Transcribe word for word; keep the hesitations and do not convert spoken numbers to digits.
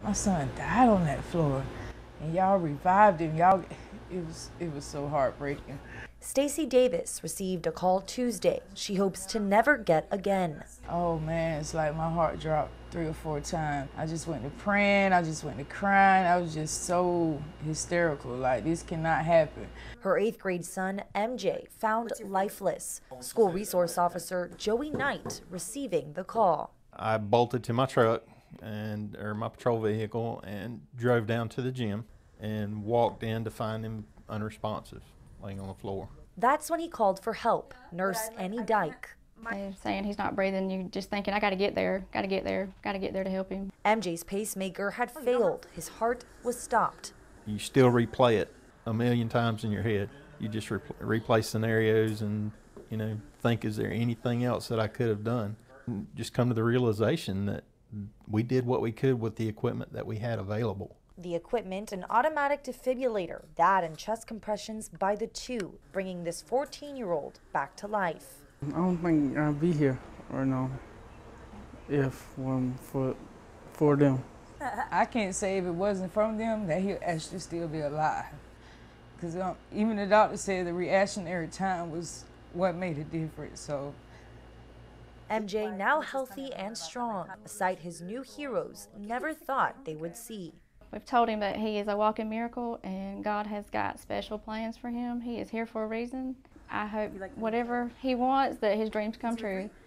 My son died on that floor, and y'all revived him. Y'all, it was it was so heartbreaking. Stacy Davis received a call Tuesday she hopes to never get again. Oh man, it's like my heart dropped three or four times. I just went to praying, I just went to crying. I was just so hysterical, like this cannot happen. Her eighth grade son, M J, found lifeless. School resource officer Joey Knight receiving the call. I bolted to my truck and or my patrol vehicle and drove down to the gym and walked in to find him unresponsive, laying on the floor. That's when he called for help. Nurse Annie Dyke. They're saying he's not breathing. You're just thinking, I got to get there, got to get there, got to get there to help him. M J's pacemaker had failed. His heart was stopped. You still replay it a million times in your head. You just re replay scenarios and, you know, think, is there anything else that I could have done? And just come to the realization that we did what we could with the equipment that we had available. The equipment, an automatic defibrillator, that and chest compressions by the two, bringing this fourteen-year-old back to life. I don't think I'd be here right now if um, for for them. I can't say if it wasn't from them that he'll actually still be alive. Because um, even the doctor said the reactionary time was what made it different. So M J now healthy and strong, a sight his new heroes never thought they would see. We've told him that he is a walking miracle and God has got special plans for him. He is here for a reason. I hope whatever he wants, that his dreams come true.